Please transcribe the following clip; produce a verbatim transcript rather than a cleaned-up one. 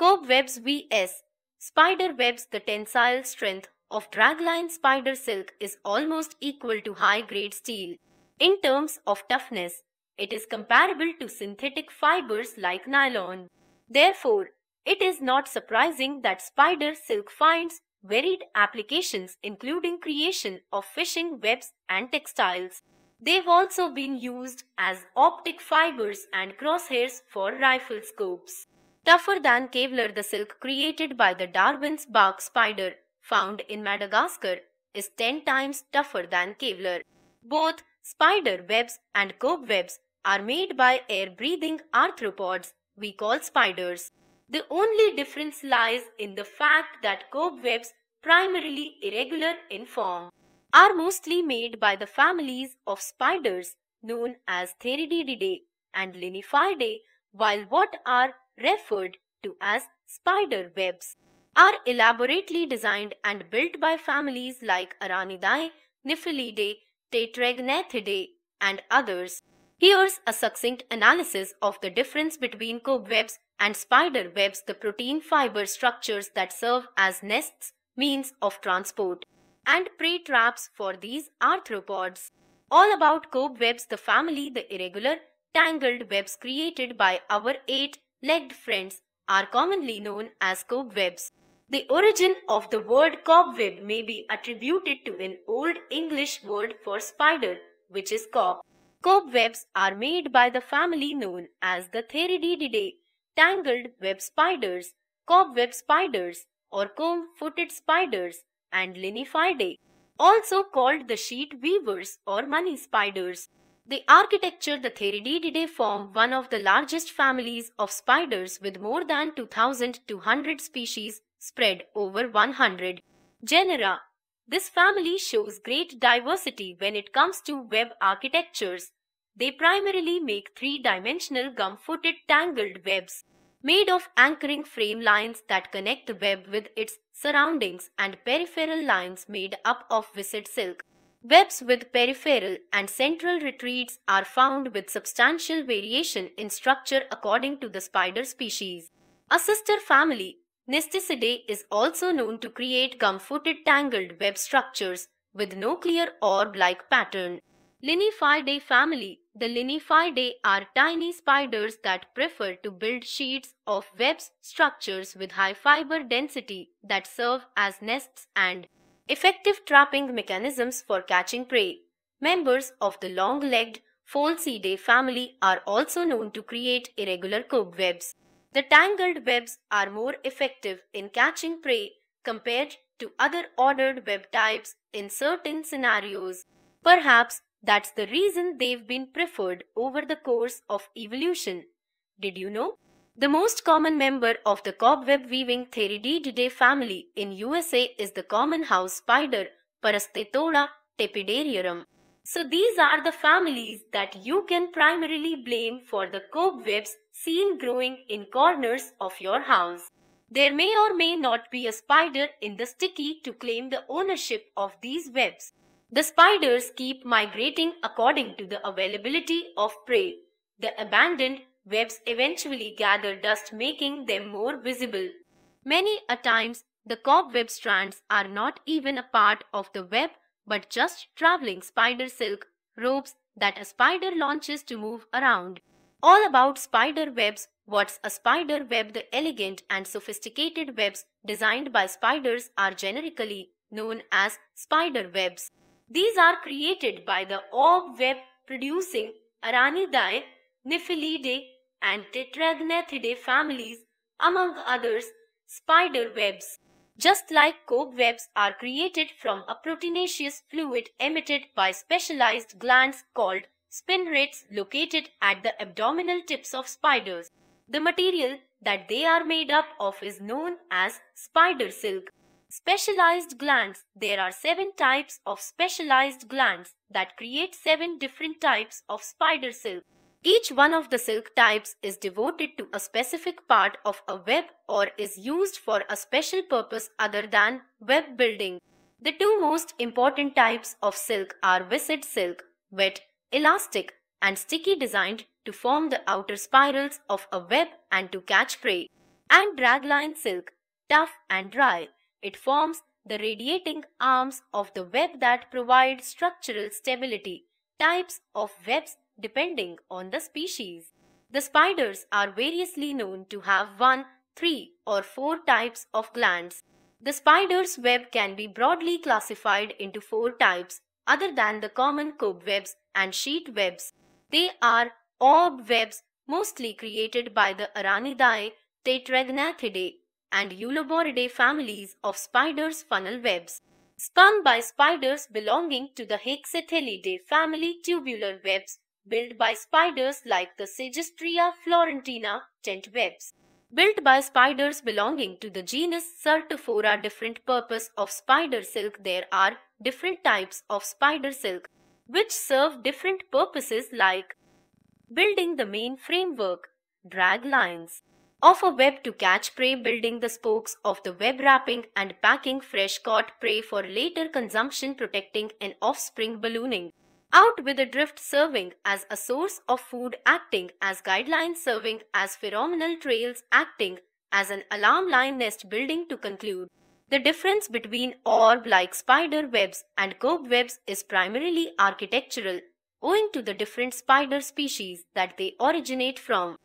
Cobwebs versus spider webs. The tensile strength of dragline spider silk is almost equal to high-grade steel. In terms of toughness, it is comparable to synthetic fibers like nylon. Therefore, it is not surprising that spider silk finds varied applications including creation of fishing webs and textiles. They've also been used as optic fibers and crosshairs for rifle scopes. Tougher than Kevlar. The silk created by the Darwin's bark spider, found in Madagascar, is ten times tougher than Kevlar. Both spider webs and cobwebs are made by air-breathing arthropods we call spiders. The only difference lies in the fact that cobwebs, primarily irregular in form, are mostly made by the families of spiders known as Theridiidae and Linyphiidae, while what are referred to as spider webs are elaborately designed and built by families like Aranidae, Nymphalidae, Tetragnathidae, and others. Here's a succinct analysis of the difference between cobwebs and spider webs. The protein fiber structures that serve as nests, means of transport, and prey traps for these arthropods. All about cobwebs. The family, the irregular, tangled webs created by our eight-legged friends, are commonly known as cobwebs. The origin of the word cobweb may be attributed to an Old English word for spider, which is cob. Cobwebs are made by the family known as the Theridiidae, tangled web spiders, cobweb spiders, or comb-footed spiders, and Linyphiidae, also called the sheet weavers or money spiders. The architecture. The Theridiidae form one of the largest families of spiders with more than two thousand two hundred species spread over one hundred genera. This family shows great diversity when it comes to web architectures. They primarily make three-dimensional gum-footed tangled webs made of anchoring frame lines that connect the web with its surroundings and peripheral lines made up of viscid silk. Webs with peripheral and central retreats are found with substantial variation in structure according to the spider species. A sister family, Nesticidae, is also known to create gum-footed tangled web structures with no clear orb-like pattern. Linyphiidae family. The Linyphiidae are tiny spiders that prefer to build sheets of web structures with high fiber density that serve as nests and effective trapping mechanisms for catching prey. Members of the long-legged Pholcidae family are also known to create irregular cobwebs. The tangled webs are more effective in catching prey compared to other ordered web types in certain scenarios. Perhaps that's the reason they've been preferred over the course of evolution. Did you know? The most common member of the cobweb weaving Theridiidae family in U S A is the common house spider Parastethoda tepidarium. So these are the families that you can primarily blame for the cobwebs seen growing in corners of your house. There may or may not be a spider in the sticky to claim the ownership of these webs. The spiders keep migrating according to the availability of prey. The abandoned webs eventually gather dust, making them more visible. Many a times, the cobweb strands are not even a part of the web but just traveling spider silk ropes that a spider launches to move around. All about spider webs. What's a spider web? The elegant and sophisticated webs designed by spiders are generically known as spider webs. These are created by the orb web producing Aranidae, Nymphalidae, and Tetragnathidae families, among others, spider webs. Just like cobwebs are created from a proteinaceous fluid emitted by specialized glands called spinnerets located at the abdominal tips of spiders. The material that they are made up of is known as spider silk. Specialized glands. There are seven types of specialized glands that create seven different types of spider silk. Each one of the silk types is devoted to a specific part of a web or is used for a special purpose other than web building. The two most important types of silk are viscid silk, wet, elastic, and sticky, designed to form the outer spirals of a web and to catch prey, and dragline silk, tough and dry. It forms the radiating arms of the web that provide structural stability. Types of webs depending on the species. The spiders are variously known to have one, three, or four types of glands. The spider's web can be broadly classified into four types, other than the common cobwebs and sheet webs. They are orb webs, mostly created by the Aranidae, Tetragonathidae, and Euloboridae families of spiders' funnel webs. Spun by spiders belonging to the Hexathelidae family, tubular webs, built by spiders like the Segestria florentina, tent webs. Built by spiders belonging to the genus Certophora. Different purpose of spider silk. There are different types of spider silk which serve different purposes, like building the main framework, drag lines of a web to catch prey, building the spokes of the web, wrapping and packing fresh caught prey for later consumption, protecting an offspring, ballooning out with a drift, serving as a source of food, acting as guidelines, serving as pheromonal trails, acting as an alarm line, nest building. To conclude, the difference between orb-like spider webs and cobwebs is primarily architectural, owing to the different spider species that they originate from.